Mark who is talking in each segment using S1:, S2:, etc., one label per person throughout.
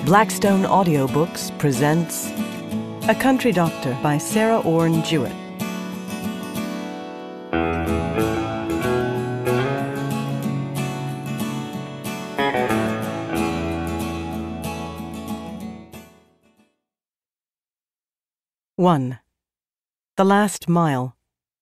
S1: Blackstone Audiobooks presents A Country Doctor by Orne Jewett. (1) The Last Mile.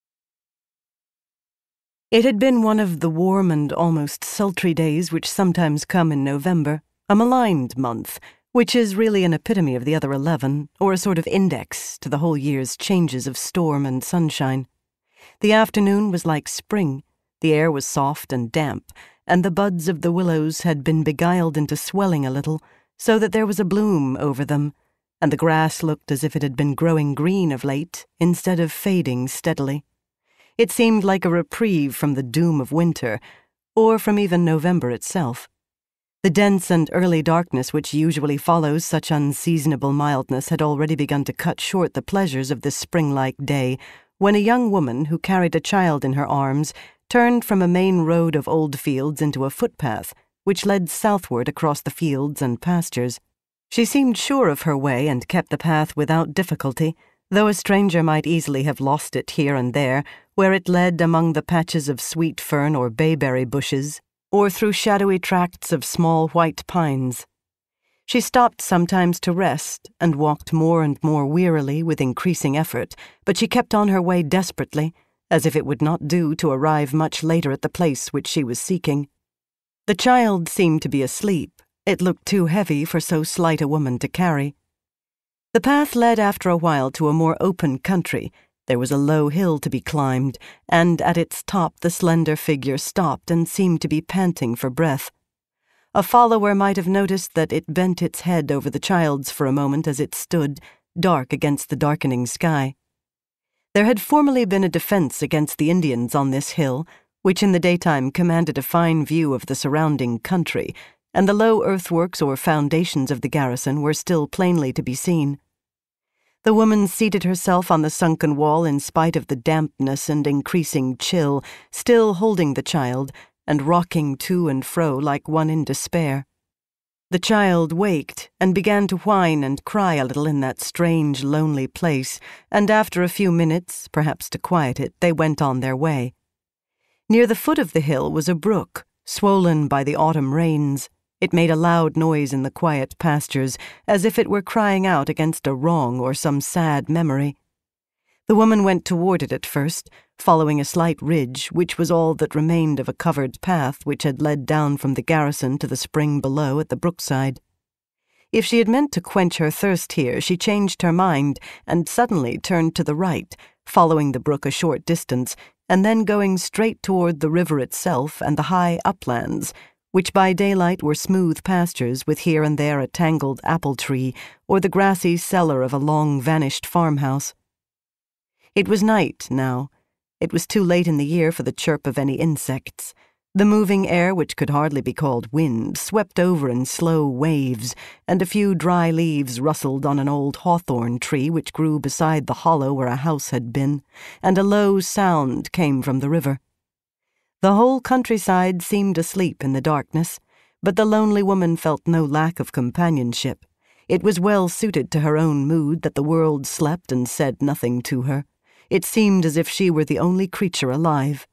S1: It had been one of the warm and almost sultry days which sometimes come in November, a maligned month, which is really an epitome of the other 11, or a sort of index to the whole year's changes of storm and sunshine. The afternoon was like spring, the air was soft and damp, and the buds of the willows had been beguiled into swelling a little, so that there was a bloom over them, and the grass looked as if it had been growing green of late, instead of fading steadily. It seemed like a reprieve from the doom of winter, or from even November itself. The dense and early darkness which usually follows such unseasonable mildness had already begun to cut short the pleasures of this spring-like day, when a young woman who carried a child in her arms turned from a main road of old fields into a footpath, which led southward across the fields and pastures. She seemed sure of her way and kept the path without difficulty, though a stranger might easily have lost it here and there, where it led among the patches of sweet fern or bayberry bushes, or through shadowy tracts of small white pines. She stopped sometimes to rest, and walked more and more wearily with increasing effort, but she kept on her way desperately, as if it would not do to arrive much later at the place which she was seeking. The child seemed to be asleep. It looked too heavy for so slight a woman to carry. The path led after a while to a more open country. There was a low hill to be climbed, and at its top the slender figure stopped and seemed to be panting for breath. A follower might have noticed that it bent its head over the child's for a moment as it stood, dark against the darkening sky. There had formerly been a defense against the Indians on this hill, which in the daytime commanded a fine view of the surrounding country, and the low earthworks or foundations of the garrison were still plainly to be seen. The woman seated herself on the sunken wall in spite of the dampness and increasing chill, still holding the child, and rocking to and fro like one in despair. The child waked, and began to whine and cry a little in that strange, lonely place, and after a few minutes, perhaps to quiet it, they went on their way. Near the foot of the hill was a brook, swollen by the autumn rains. It made a loud noise in the quiet pastures, as if it were crying out against a wrong or some sad memory. The woman went toward it at first, following a slight ridge, which was all that remained of a covered path which had led down from the garrison to the spring below at the brookside. If she had meant to quench her thirst here, she changed her mind and suddenly turned to the right, following the brook a short distance, and then going straight toward the river itself and the high uplands, which by daylight were smooth pastures with here and there a tangled apple tree or the grassy cellar of a long-vanished farmhouse. It was night now. It was too late in the year for the chirp of any insects. The moving air, which could hardly be called wind, swept over in slow waves, and a few dry leaves rustled on an old hawthorn tree which grew beside the hollow where a house had been, and a low sound came from the river. The whole countryside seemed asleep in the darkness, but the lonely woman felt no lack of companionship. It was well suited to her own mood that the world slept and said nothing to her. It seemed as if she were the only creature alive.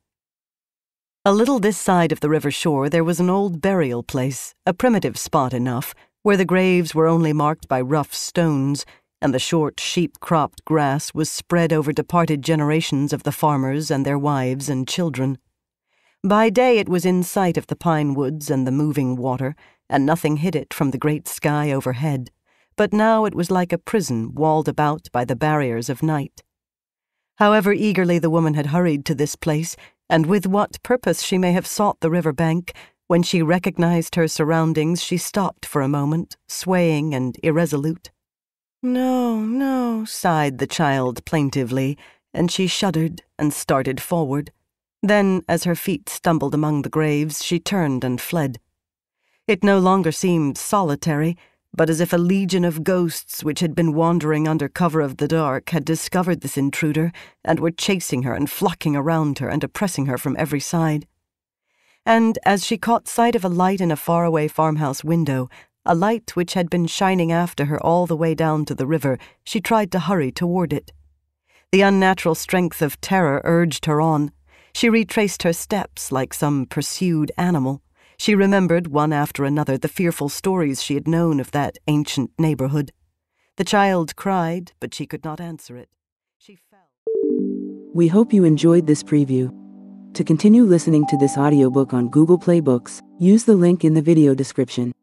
S1: A little this side of the river shore there was an old burial place, a primitive spot enough, where the graves were only marked by rough stones, and the short sheep-cropped grass was spread over departed generations of the farmers and their wives and children. By day it was in sight of the pine woods and the moving water, and nothing hid it from the great sky overhead, but now it was like a prison walled about by the barriers of night. However eagerly the woman had hurried to this place, and with what purpose she may have sought the river bank, when she recognized her surroundings she stopped for a moment, swaying and irresolute. "No, no," sighed the child plaintively, and she shuddered and started forward. Then, as her feet stumbled among the graves, she turned and fled. It no longer seemed solitary, but as if a legion of ghosts which had been wandering under cover of the dark had discovered this intruder and were chasing her and flocking around her and oppressing her from every side. And as she caught sight of a light in a faraway farmhouse window, A light which had been shining after her all the way down to the river. She tried to hurry toward it. The unnatural strength of terror urged her on. She retraced her steps like some pursued animal. She remembered, one after another, the fearful stories she had known of that ancient neighborhood. The child cried, but she could not answer it. She fell.
S2: We hope you enjoyed this preview. To continue listening to this audiobook on Google Play Books, use the link in the video description.